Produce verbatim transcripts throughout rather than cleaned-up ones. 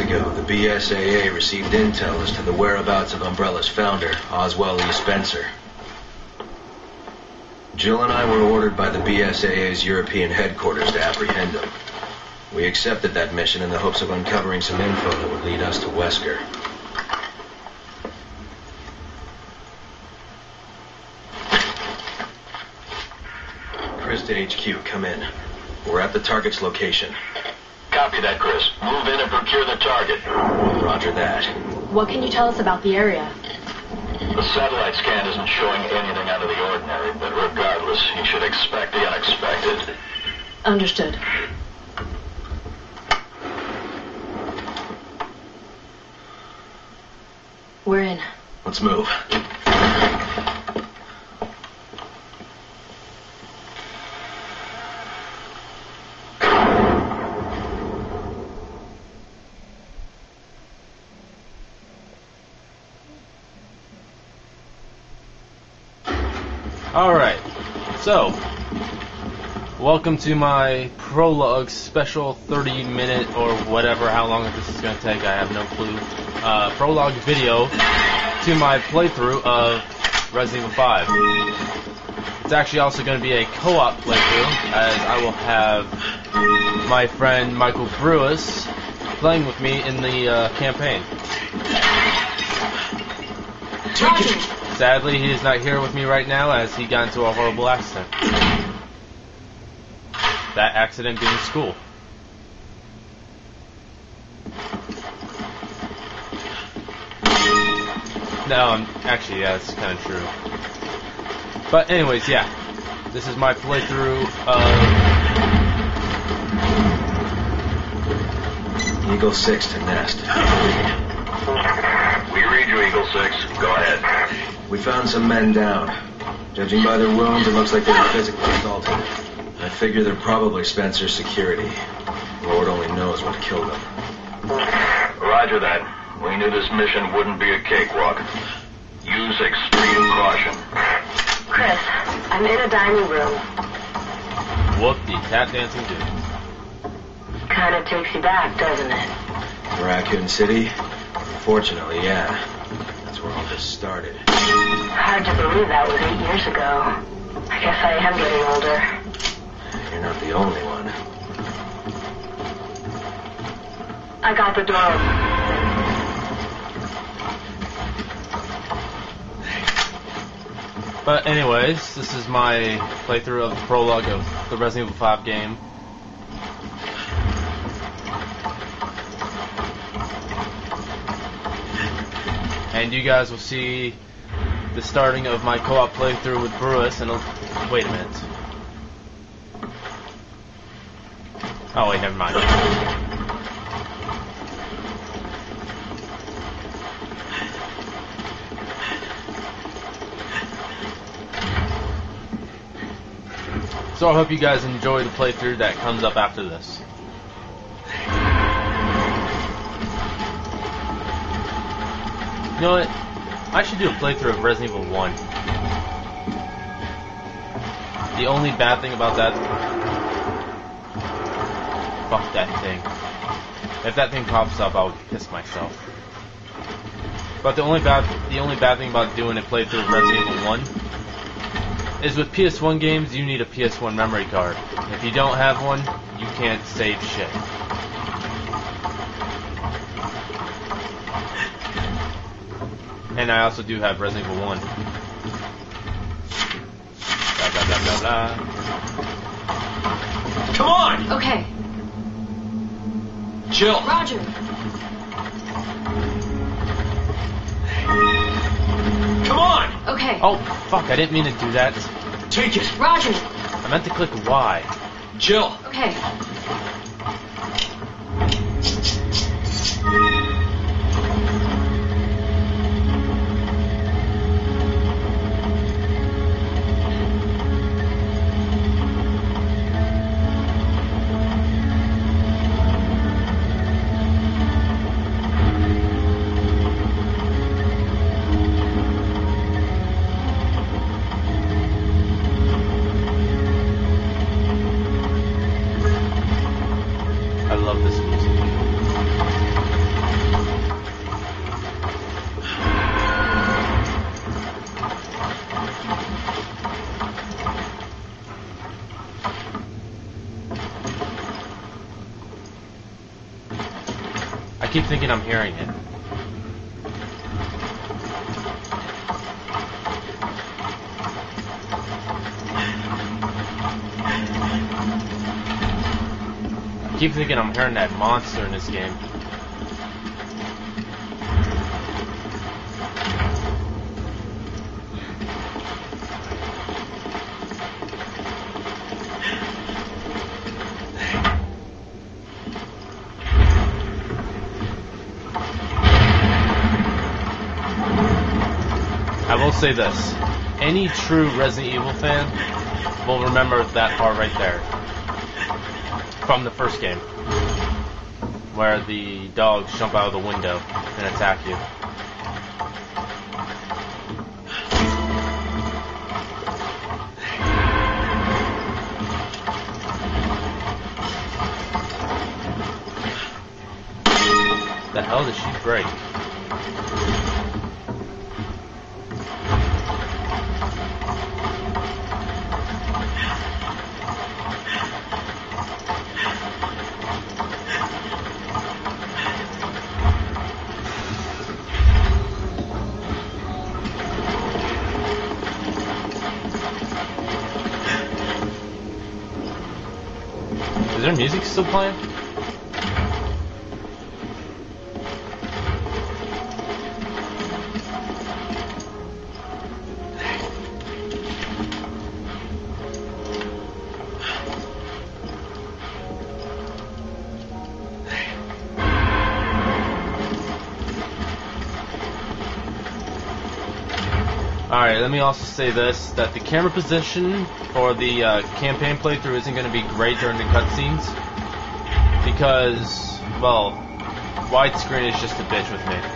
ago, the B S A A received intel as to the whereabouts of Umbrella's founder, Oswell E. Spencer. Jill and I were ordered by the B S A A's European headquarters to apprehend him. We accepted that mission in the hopes of uncovering some info that would lead us to Wesker. Chris to H Q, come in. We're at the target's location. Copy that, Chris. Move in and procure the target. Roger that. What can you tell us about the area? The satellite scan isn't showing anything out of the ordinary, but regardless, you should expect the unexpected. Understood. We're in. Let's move. Alright, so, welcome to my Prologue special thirty minute or whatever, how long this is going to take, I have no clue, uh, Prologue video to my playthrough of Resident Evil five. It's actually also going to be a co-op playthrough, as I will have my friend Michael Brewis playing with me in the uh, campaign. Roger. Sadly, he is not here with me right now as he got into a horrible accident. That accident being school. No, I'm, actually, yeah, that's kind of true. But anyways, yeah. This is my playthrough of Eagle six to Nest. We read you, Eagle six. Go ahead. We found some men down. Judging by their wounds, it looks like they were physically assaulted. I figure they're probably Spencer's security. Lord only knows what killed them. Roger that. We knew this mission wouldn't be a cakewalk. Use extreme caution. Chris, I'm in a dining room. Whoop the tap dancing dude. Kind of takes you back, doesn't it? Raccoon City? Fortunately, yeah. That's where all this started. Hard to believe that was eight years ago. I guess I am getting older. You're not the only one. I got the door open. But anyways, this is my playthrough of the prologue of the Resident Evil five game. And you guys will see the starting of my co-op playthrough with Brewis and wait a minute. Oh wait, never mind. So I hope you guys enjoy the playthrough that comes up after this. You know what? I should do a playthrough of Resident Evil one. The only bad thing about that... Fuck that thing. If that thing pops up, I'll piss myself. But the only bad the only bad thing about doing a playthrough of Resident Evil one is with P S one games, you need a P S one memory card. If you don't have one, you can't save shit. And I also do have Resident Evil one. Blah, blah, blah, blah, blah. Come on! Okay. Jill! Roger. Come on! Okay. Oh, fuck, I didn't mean to do that. Take it! Roger. I meant to click Y. Jill! Okay. keep thinking I'm hearing it. I keep thinking I'm hearing that monster in this game. I will say this. Any true Resident Evil fan will remember that part right there. From the first game. Where the dogs jump out of the window and attack you. The hell did she break? Is their music still playing? Alright, let me also say this, that the camera position for the uh, campaign playthrough isn't going to be great during the cutscenes, because, well, widescreen is just a bitch with me.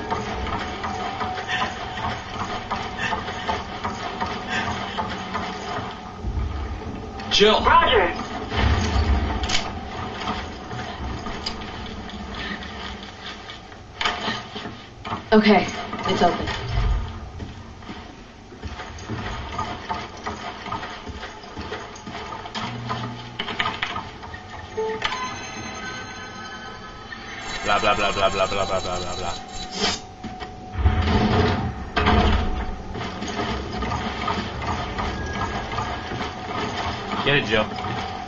Jill! Roger. Okay, it's open. Blah blah blah blah blah blah blah blah blah blah. Get it, Joe.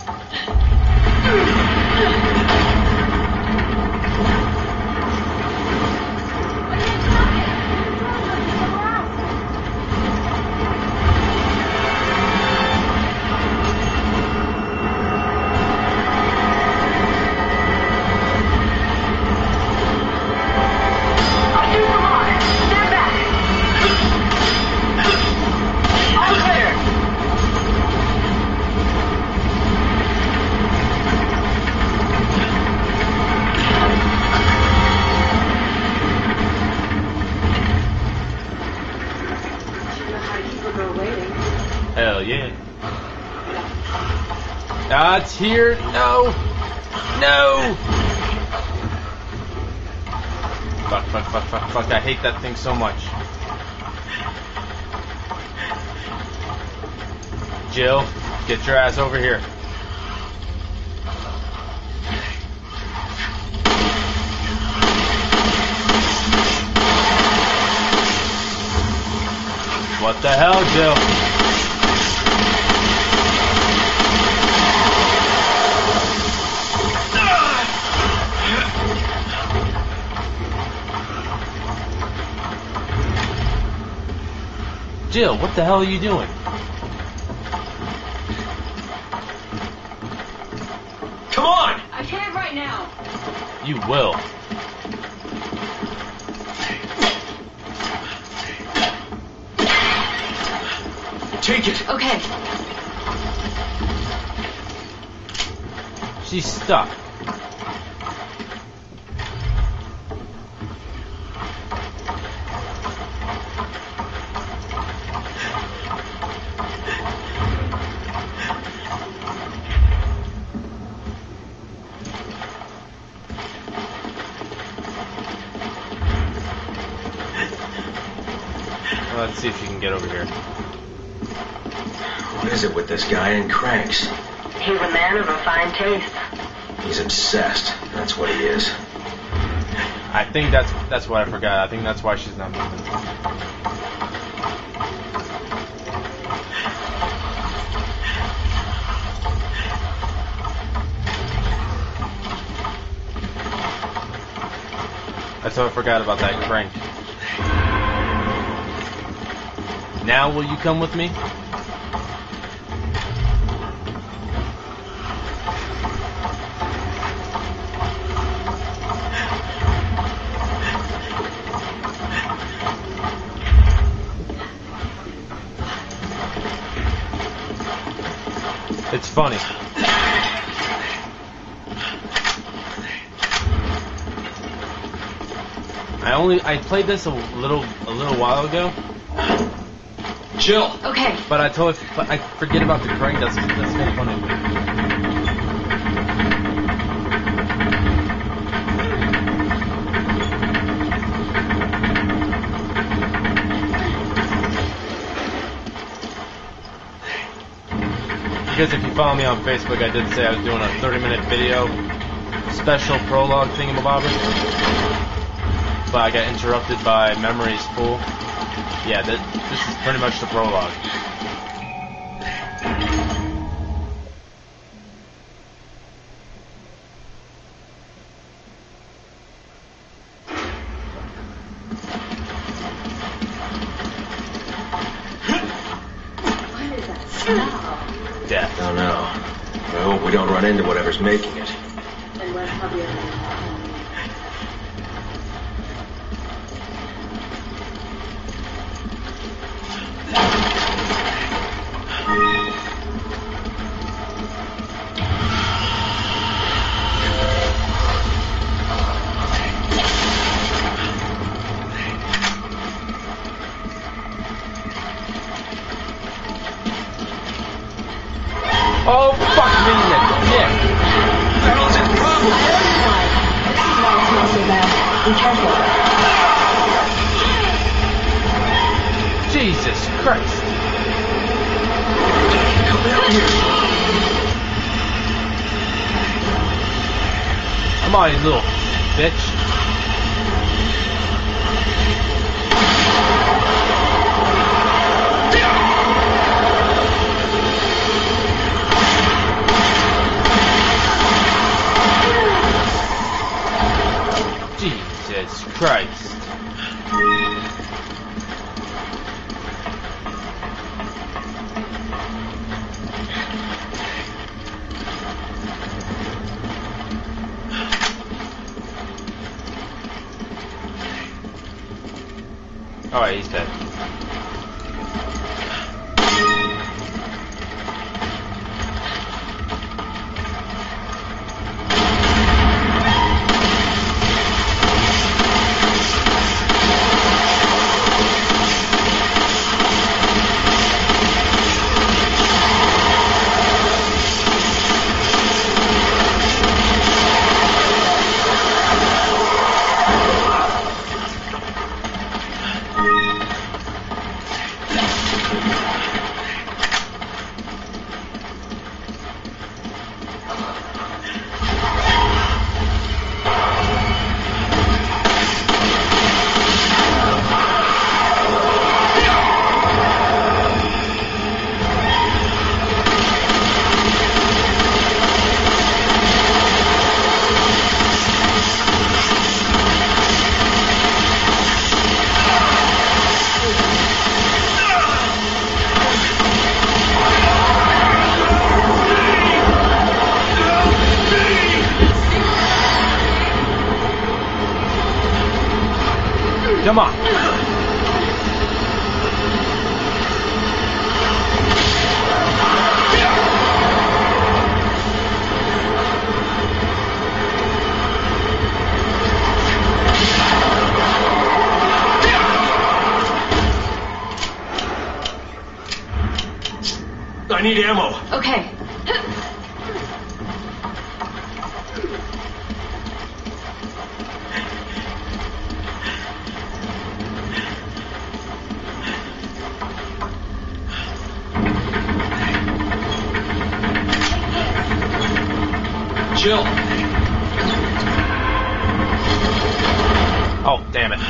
Hell yeah. Ah, it's here. No. No. Fuck, fuck, fuck, fuck, fuck. I hate that thing so much. Jill, get your ass over here. What the hell, Jill? Jill, what the hell are you doing? Come on! I can't right now. You will. Take it! Okay. She's stuck. Well, let's see if you can get over here. What is it with this guy and cranks? He's a man of refined taste. He's obsessed. That's what he is. I think that's that's what I forgot. I think that's why she's not moving. That's what I forgot about that crank. Now will you come with me? It's funny. I only I played this a little a little while ago. Chill. Okay. But I totally but I forget about the crank. That's that's kind of funny. Because if you follow me on Facebook, I did say I was doing a thirty minute video special prologue thingamabobber. But I got interrupted by memories full. Yeah, th this is pretty much the prologue. What is that smell? Death. I don't know. I hope we don't run into whatever's making it. And where's Javier? Oh, fuck me, Nick. Nick. Not so bad. Be careful. Jesus Christ. Come down here. Come on, you little bitch. Jesus Christ. Alright, he's dead. Come on. I need ammo. Okay. Chill. Oh, damn it.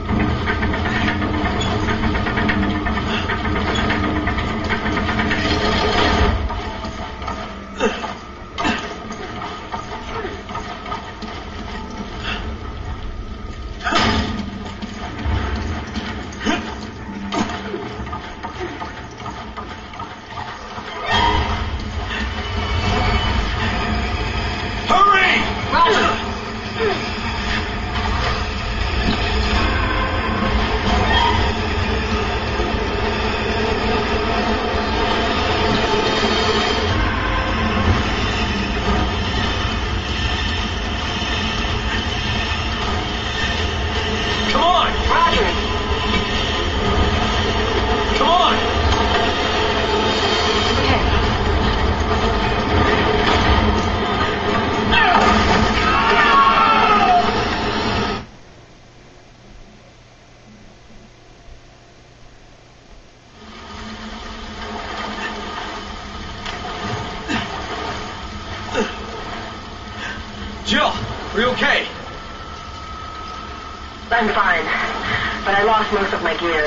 Jill, are you okay? I'm fine, but I lost most of my gear.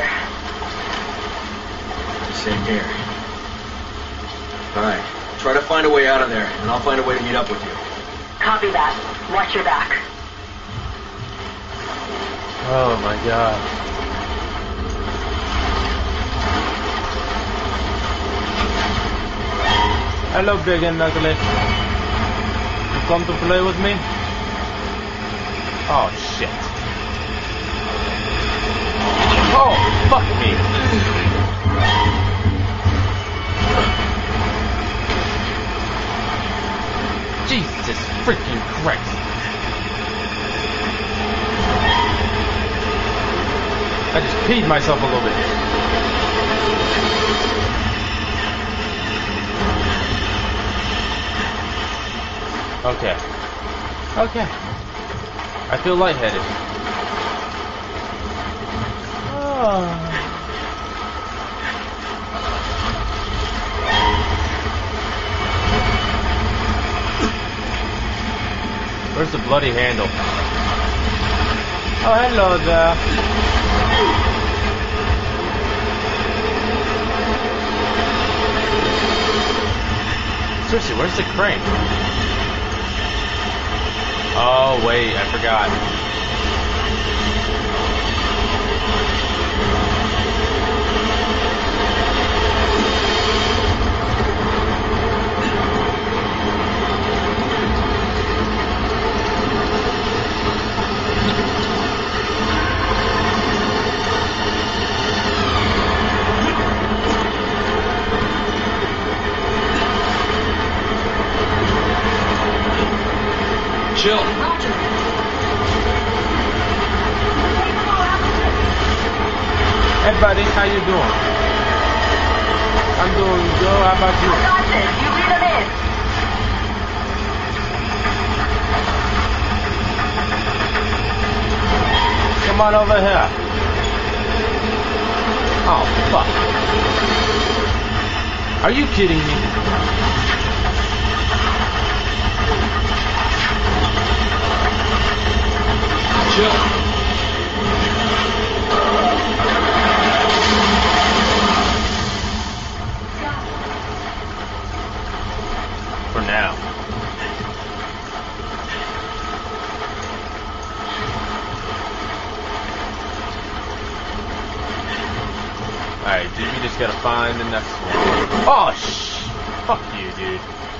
Same here. Alright, try to find a way out of there, and I'll find a way to meet up with you. Copy that. Watch your back. Oh my god. Hello, Big and Ugly. You come to play with me? Oh, shit. Oh, fuck me. Jesus freaking Christ. I just peed myself a little bit. Okay. Okay. I feel lightheaded. Oh. Where's the bloody handle? Oh, hello there. Seriously, where's the crane? Oh, wait, I forgot. Jill. Roger. Hey buddy, how you doing? I'm doing good, how about you? I got this. You lead them in. Come on over here. Oh, fuck. Are you kidding me? Jill. For now. Alright, dude, we just gotta find the next one. Oh, sh! Fuck you, dude.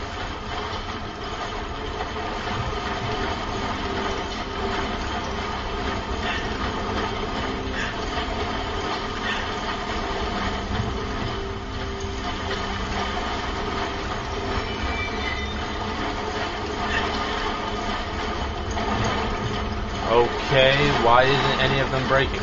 Okay, why isn't any of them breaking?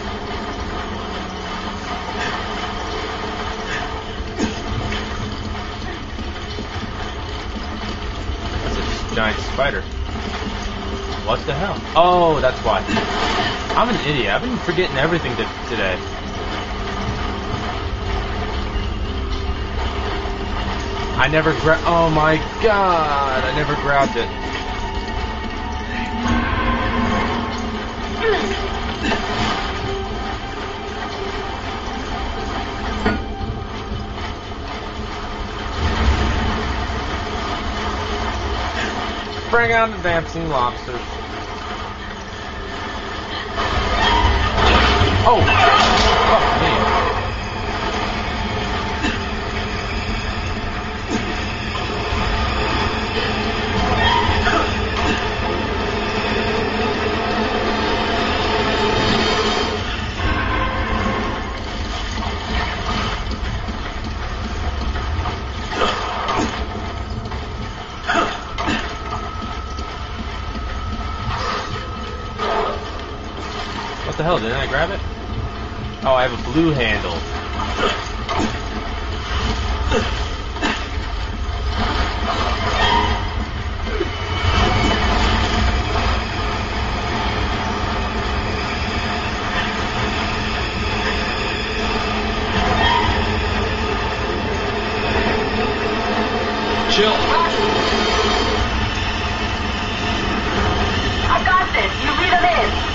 That's a giant spider. What the hell? Oh, that's why. I'm an idiot. I've been forgetting everything to today. I never gra- oh my god, I never grabbed it. Bring out the dancing lobsters. Oh! Fuck me. What the hell, didn't I grab it? Oh, I have a blue handle. Chill. I got this. You lead them in.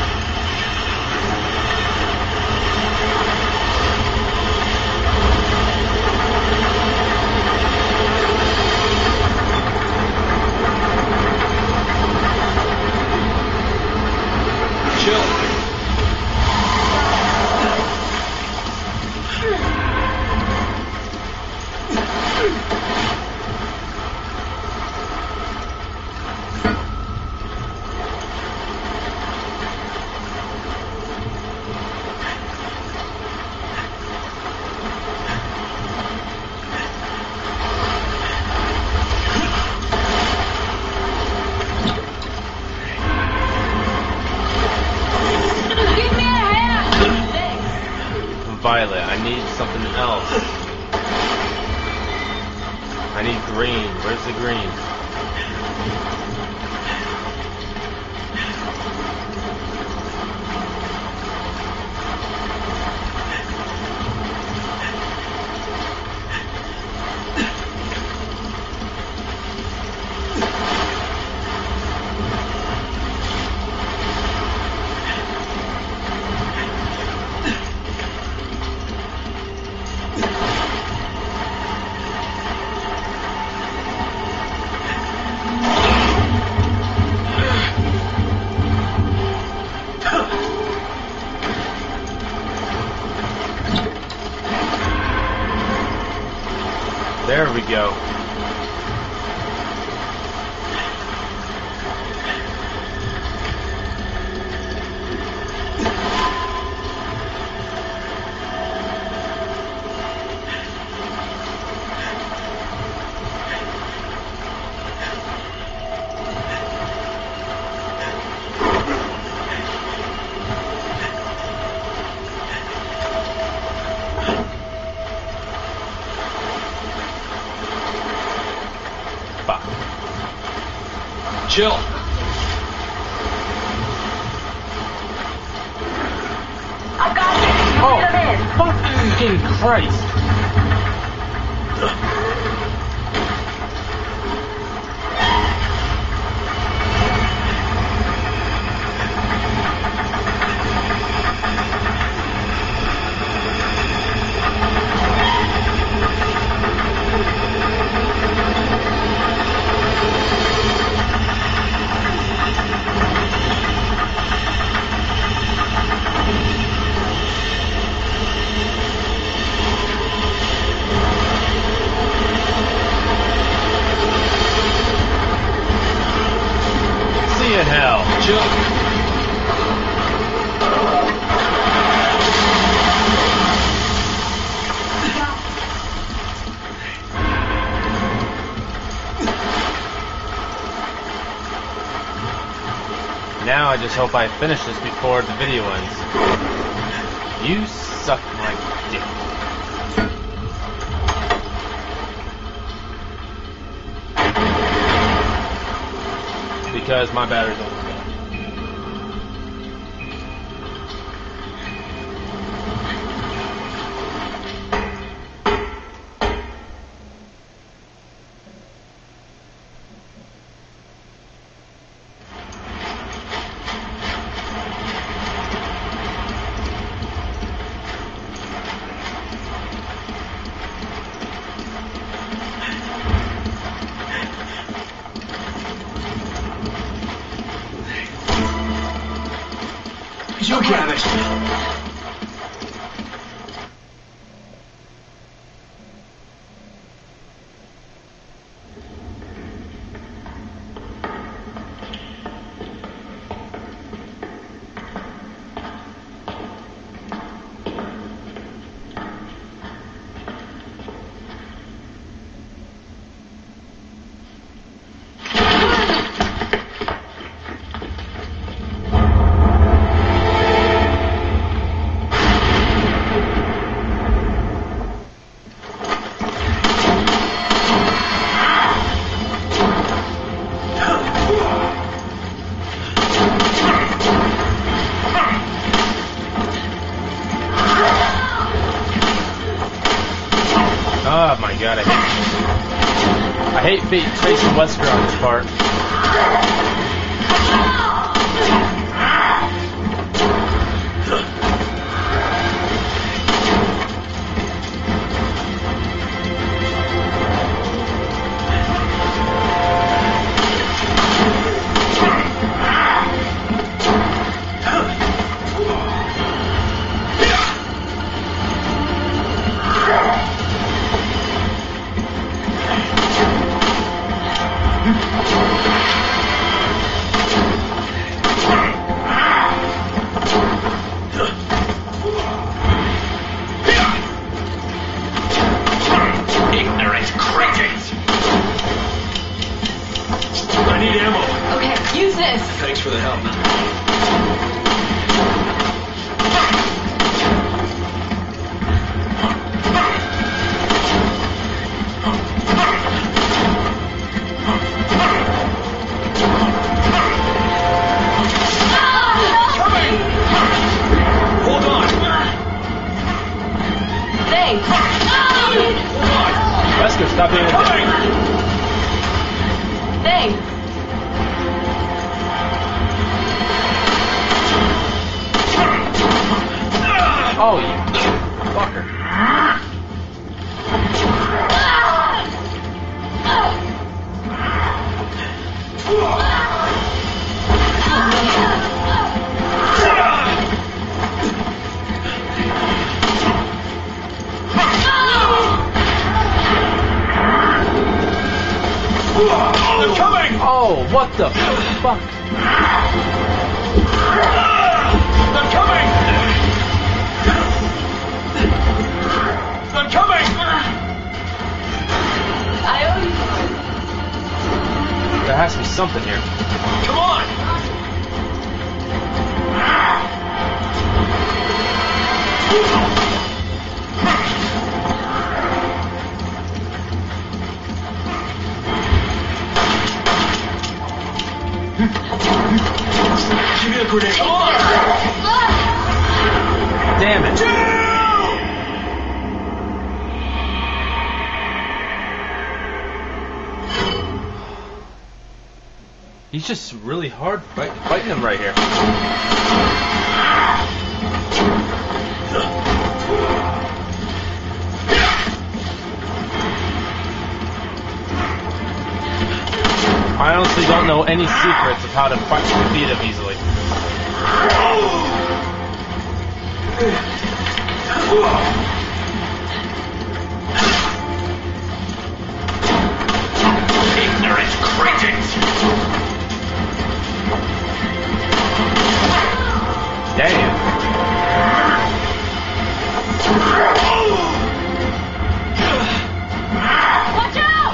Violet, I need something else. I need green. Where's the green? There we go. Chill. I got this. You lead them in. Fucking Christ. In hell. Chill. Now I just hope I finish this before the video ends. You suck my dick. Because my battery's almost gone. You got it. Oh my god, I hate I hate fa- facing Wesker on this part. Thanks for the help. Hold on. Thanks. Wesker, stop being a dick. Thanks. Oh, you fucker. They're coming! Oh, what the fuck? They're coming! They're coming! I owe you. There has to be something here. Come on! Give me the grenade. Come on! Damn it. He's just really hard fight, fighting him right here. I honestly don't know any secrets of how to fight defeat him easily. Ignorant cretins! Damn. Watch out!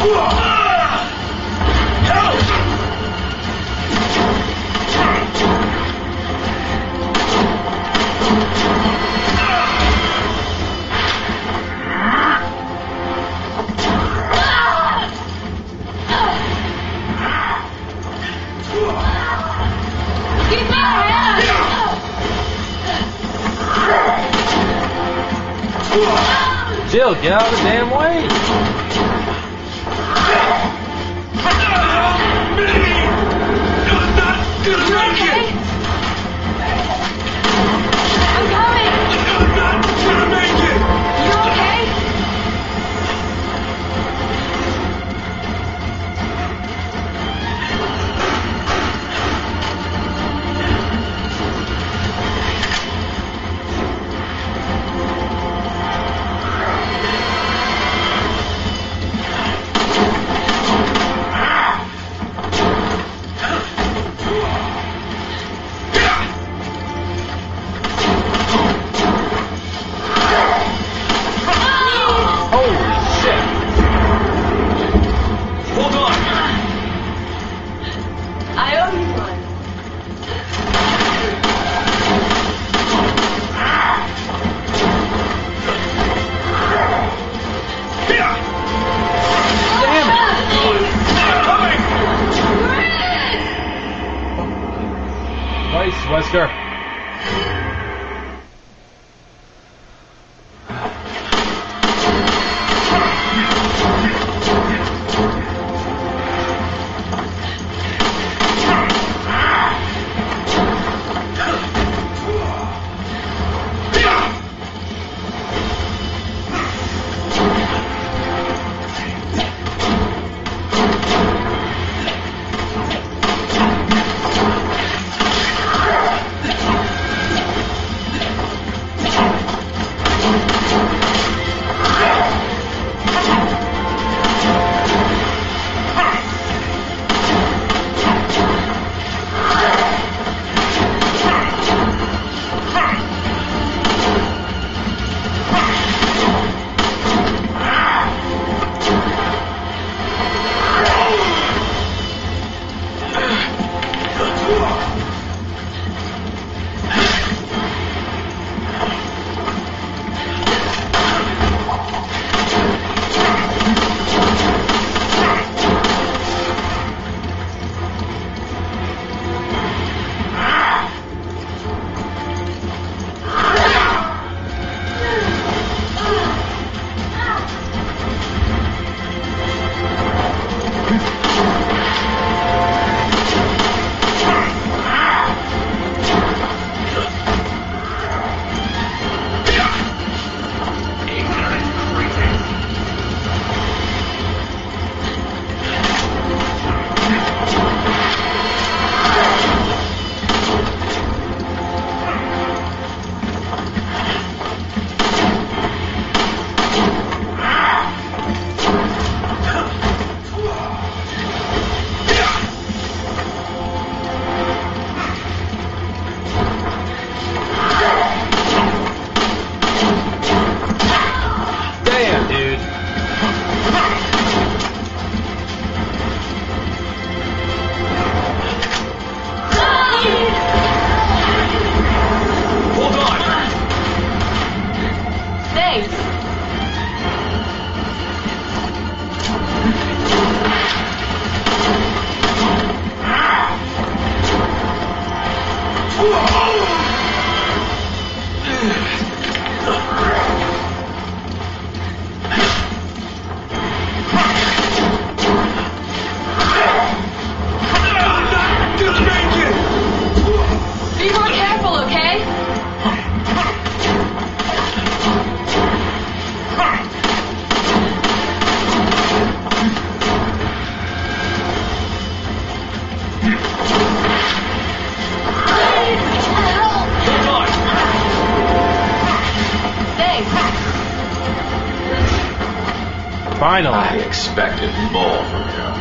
Keep my hand! Jill, get out of the damn way! I'm not gonna make it! I'm coming! I'm not gonna make it! You okay? let's go. Finally. I expected more from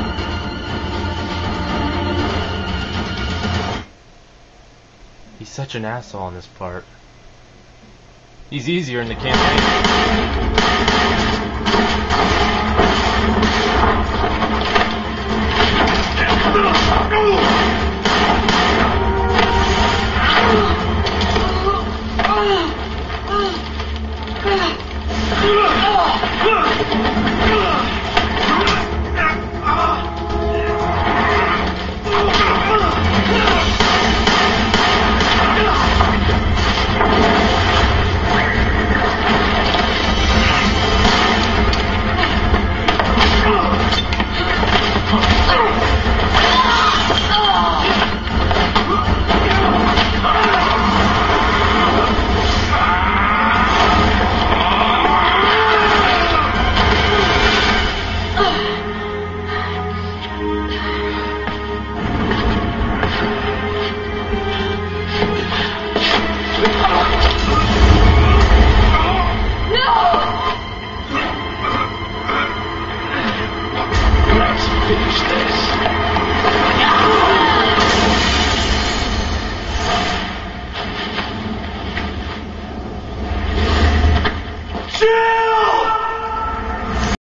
you. He's such an asshole in this part. He's easier in the campaign. Finish this.